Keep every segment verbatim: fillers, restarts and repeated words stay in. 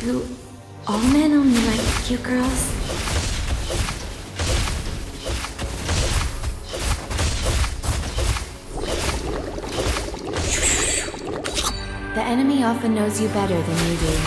Do all men only like cute girls? The enemy often knows you better than you do.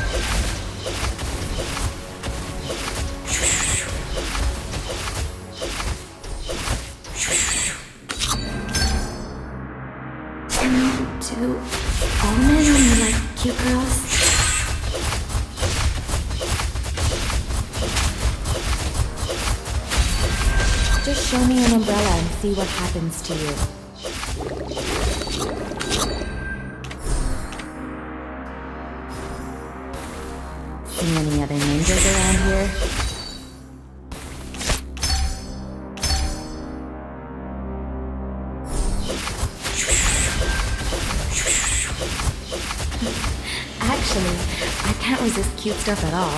Do all men only like cute girls? Just show me an umbrella and see what happens to you. See any other ninjas around here? Actually, I can't resist cute stuff at all.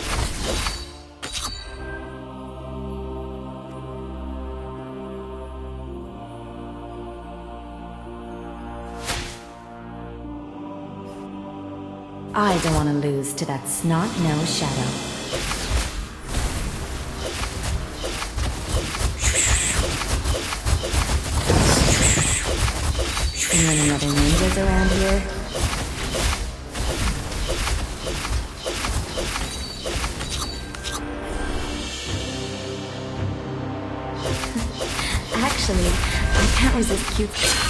I don't want to lose to that snot-nosed shadow. See any other ninjas around here? Actually, I can't resist cute.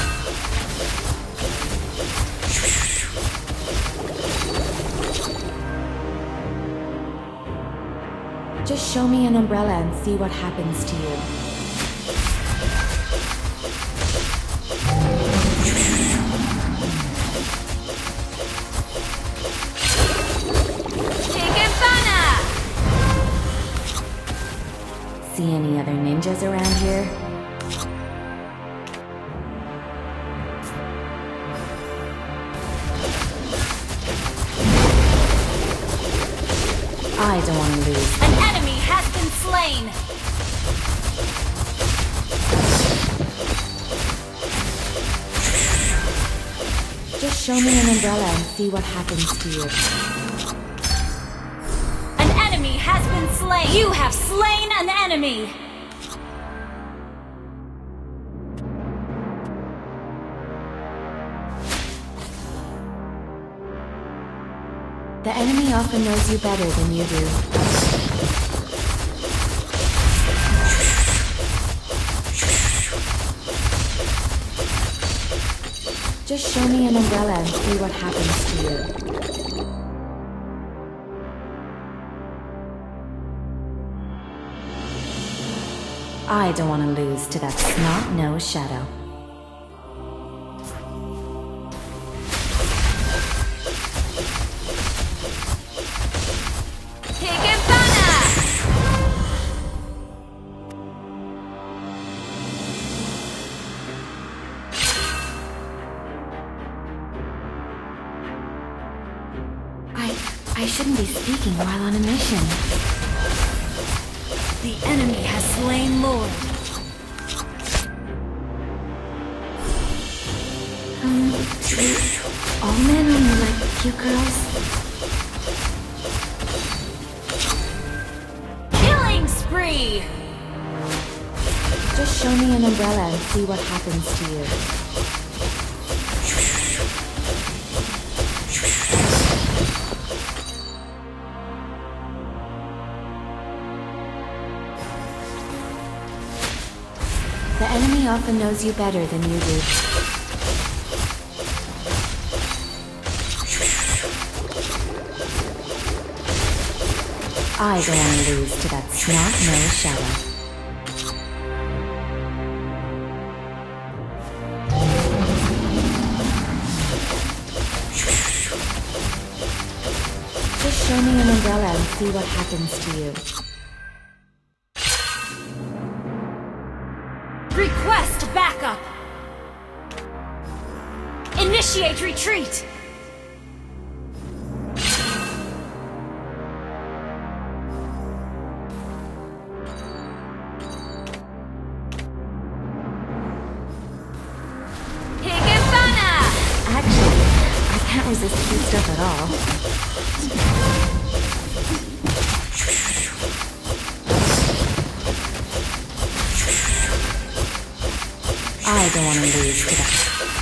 Just show me an umbrella and see what happens to you. See any other ninjas around here? I don't want to lose. An enemy has been slain! Just show me an umbrella and see what happens to you. An enemy has been slain! You have slain an enemy! The enemy often knows you better than you do. Just show me an umbrella and see what happens to you. I don't want to lose to that snot-nosed shadow. I shouldn't be speaking while on a mission. The enemy has slain Lord. Um, do all men only like cute girls? Killing spree! Just show me an umbrella and see what happens to you. The enemy often knows you better than you do. I don't want to lose to that snot-nosed shadow. Just show me an umbrella and see what happens to you. Request backup! Initiate retreat! Actually, I can't resist cute stuff at all. I don't want to lose to that.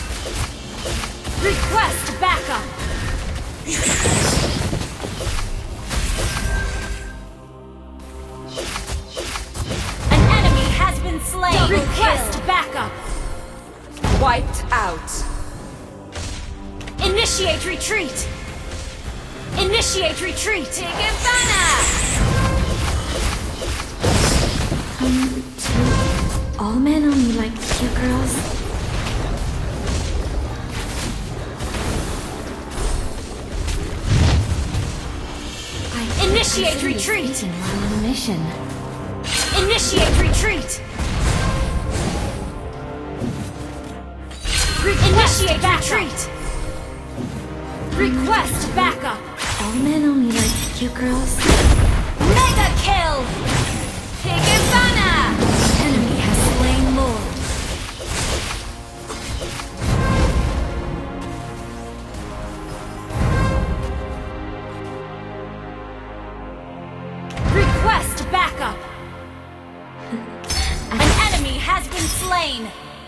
Request backup. An enemy has been slain. Double Request kill. Backup. Wiped out. Initiate retreat. Initiate retreat. Tigibana. Um, do all men only like cute girls? I Initiate I retreat. While on a mission. Initiate retreat. Re Initiate retreat. Request backup. All men only like cute girls? Mega kill. Tigibana. Enemy has slain Lord. Request backup. An enemy has been slain.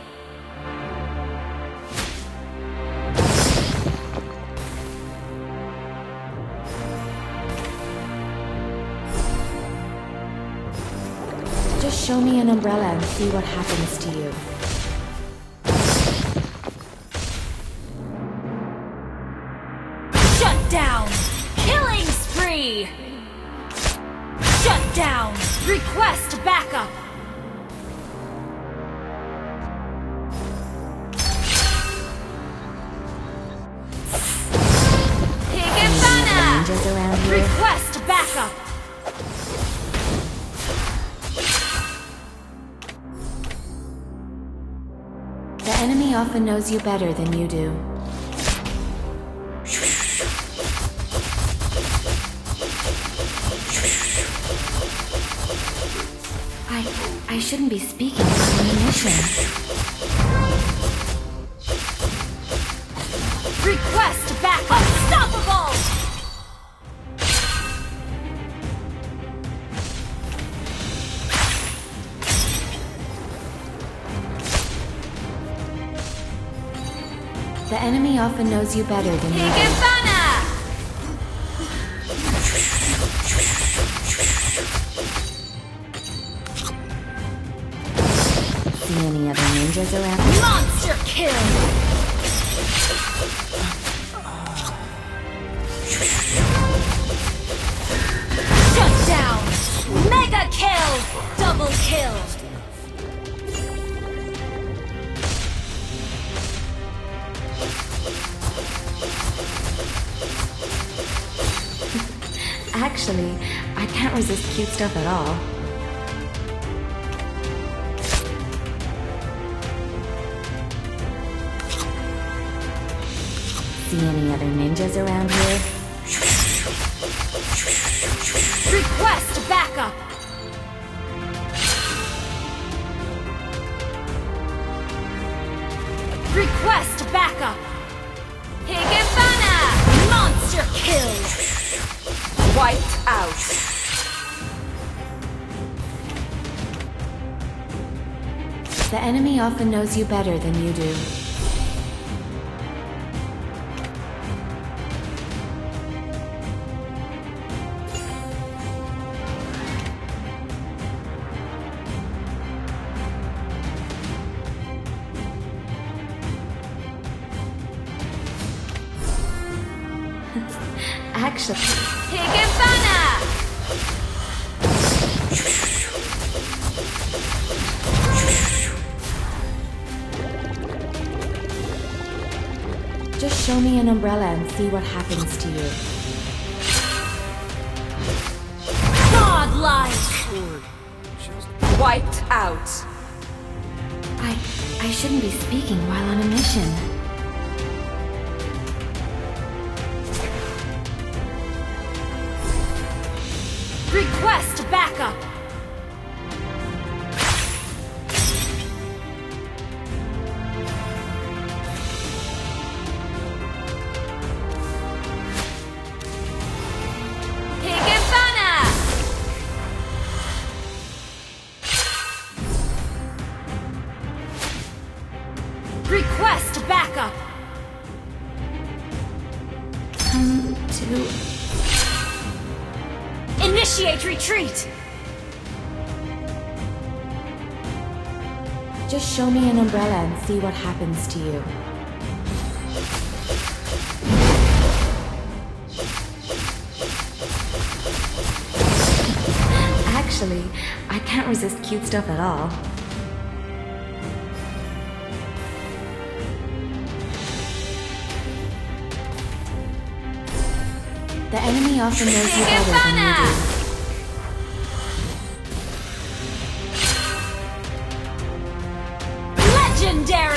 Just show me an umbrella and see what happens to you. Shut down. Killing spree. Shut down. Request backup. Tigibana. Ninjas around here? Request backup. The enemy often knows you better than you do. I... I shouldn't be speaking while on a mission. Request backup. Unstoppable. The enemy often knows you better than you do. Tigibana. See any other ninjas around? Monster kill. Shut down. Mega kill. Double kill. Actually, I can't resist cute stuff at all. See any other ninjas around here? Request backup. Request backup. Tigibana. Monster kill. Wiped out. The enemy often knows you better than you do. Actually... Tigibana. Just show me an umbrella and see what happens to you. Godlike. Wiped out. I... I shouldn't be speaking while on a mission. Request backup. Tigibana. Request backup. Come to... Initiate retreat. Just show me an umbrella and see what happens to you. Actually, I can't resist cute stuff at all. The enemy often knows you better than you do. Legendary.